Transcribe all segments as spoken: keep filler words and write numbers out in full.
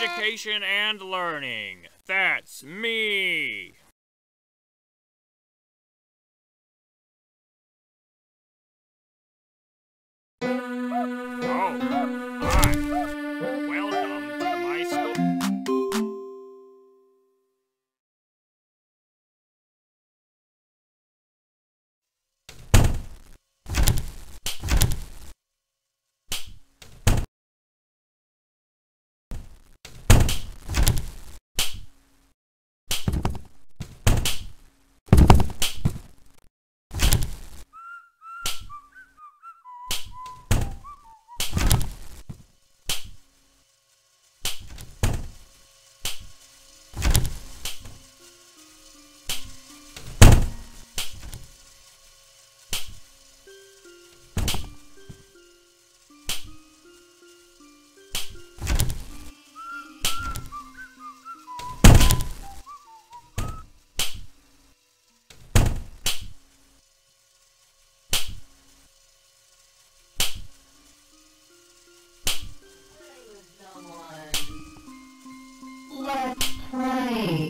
education and learning. That's me. Oh, hi. Welcome to my school. Let's play.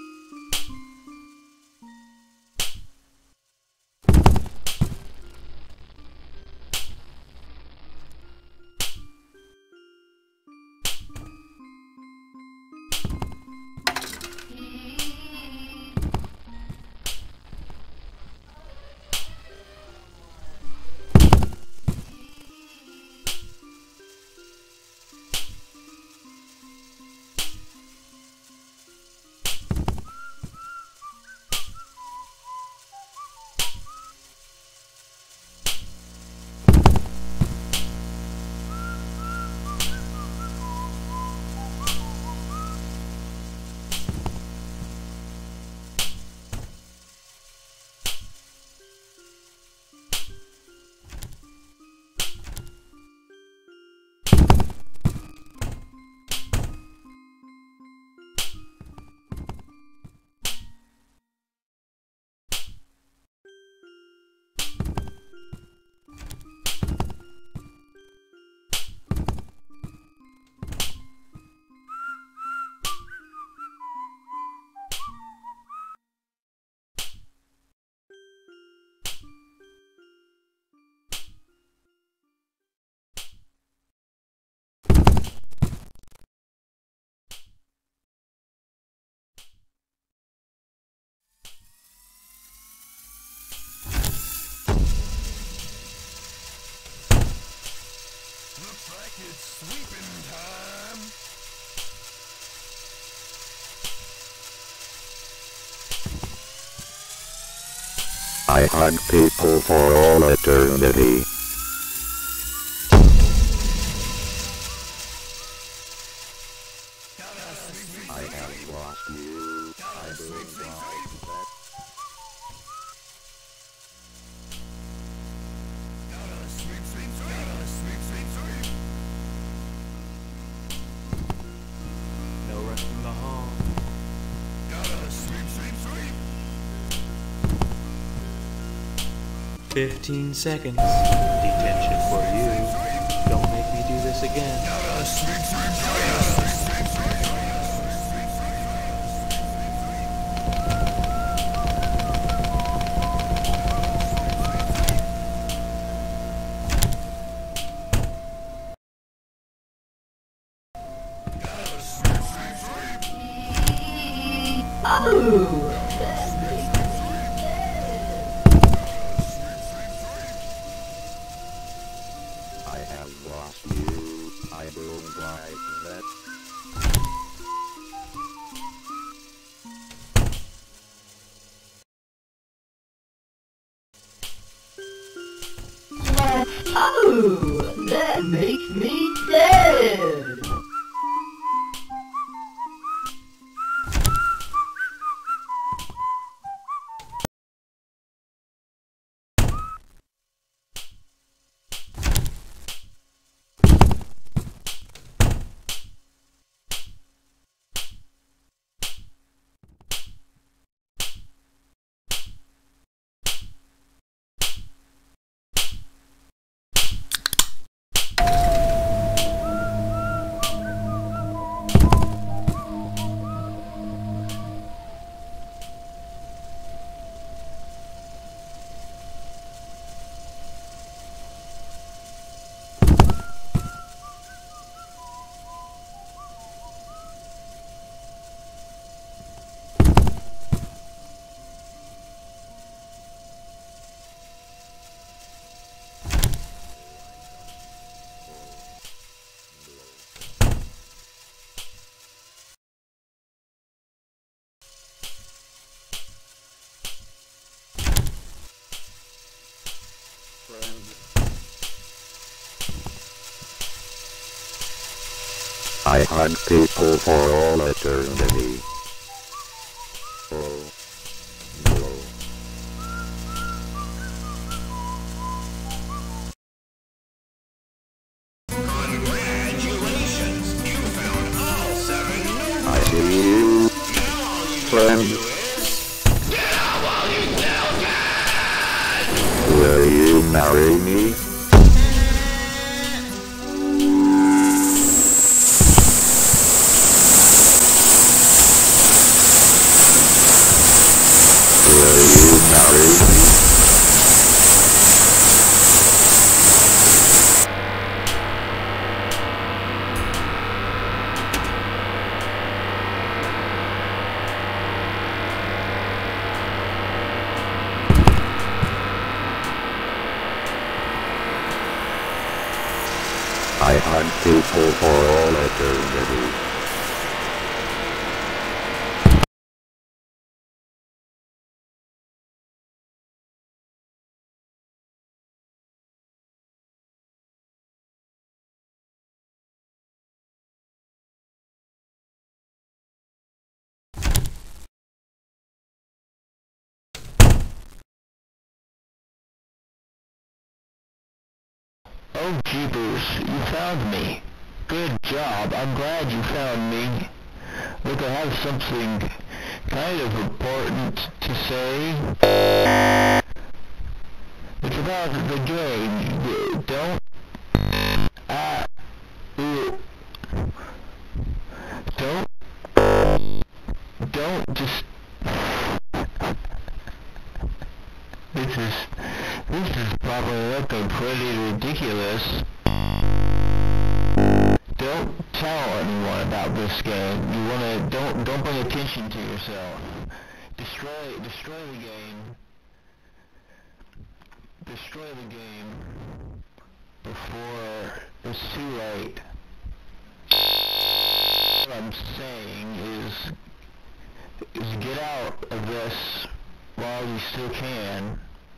Looks like it's sweeping time. I hug people for all eternity. I have lost you. I don't like that. Gotta sweep, sweep, sweep. Gotta sweep, sweep, sweep. No rest in the hall. Gotta sweep, sweep, sweep. Fifteen seconds. Detention for you. Don't make me do this again. Gotta sweep, sweep, sweep. Gotta sweep, sweep, sweep. Oh! I have lost you. I don't like that. Let's oh! That makes me sad! I hunt people for all eternity. Oh, no. Congratulations! You found all seven new I see you, friend. Will you marry me? Will you marry me? I hunt people for all eternity. Oh, jeepers, you found me. Good job. I'm glad you found me. Look, I have something kind of important to say. It's about the game. Don't... Uh... Don't... Don't just... This is... This is probably looking pretty ridiculous. Don't tell anyone about this game. You wanna... Don't... Don't bring attention to yourself. Destroy... Destroy the game. Destroy the game before it's too late. What I'm saying is... is get out of this while you still can.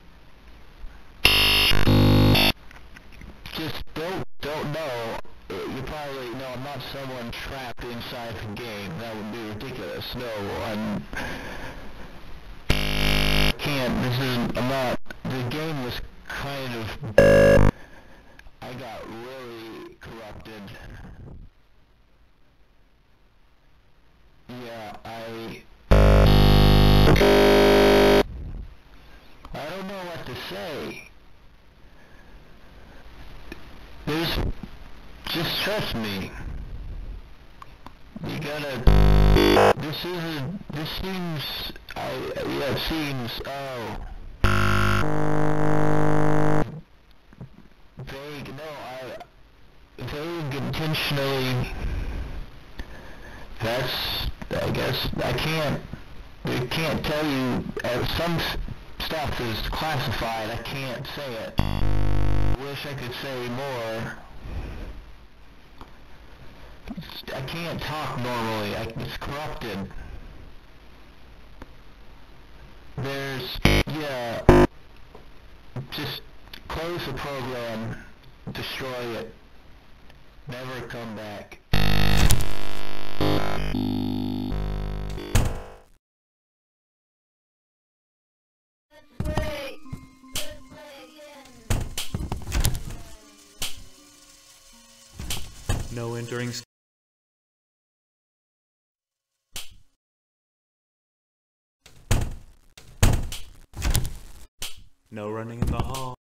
Just don't, don't know. You probably, no, I'm not someone trapped inside the game. That would be ridiculous. No, I'm... can't, this isn't, I'm not, the game was kind of... I got really corrupted. Yeah, I... I don't know what to say. There's... Just trust me. You gotta... This isn't... This seems... I... Yeah, it seems... Oh... Vague... No, I... Vague intentionally... That's... I guess... I can't... I can't tell you... Uh, some s stuff is classified. I can't say it. Wish I could say more. I can't talk normally. I, it's corrupted. There's... Yeah... Just close the program. Destroy it. Never come back. Play. Let's play again. No entering. No running in the hall.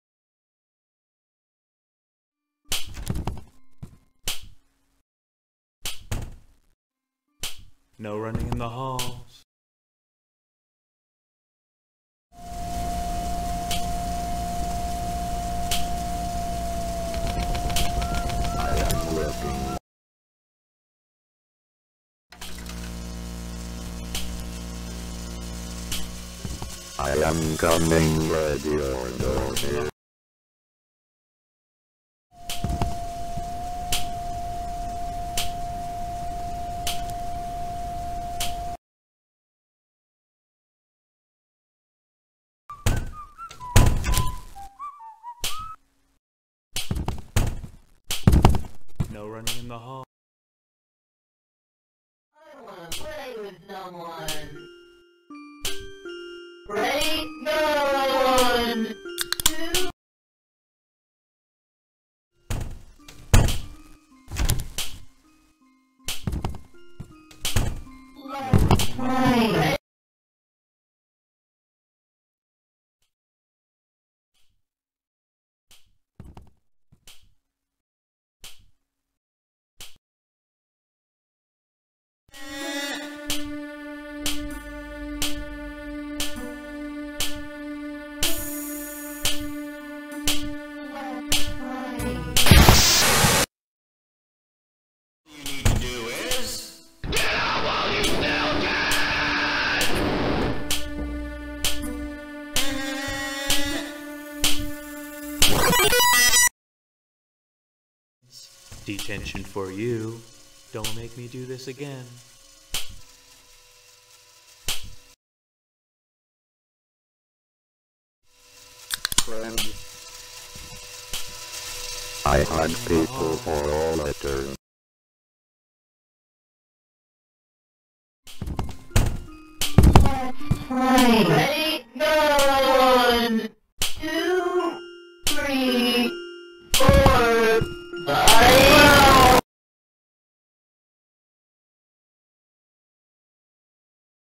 No running in the halls. I am looking. I am coming, ready or not. No running in the hall. someone. Ready? Go! One, two. Left, right. Detention for you. Don't make me do this again. Friend. I hunt people for all eternity. Ready? Go! One, two, three.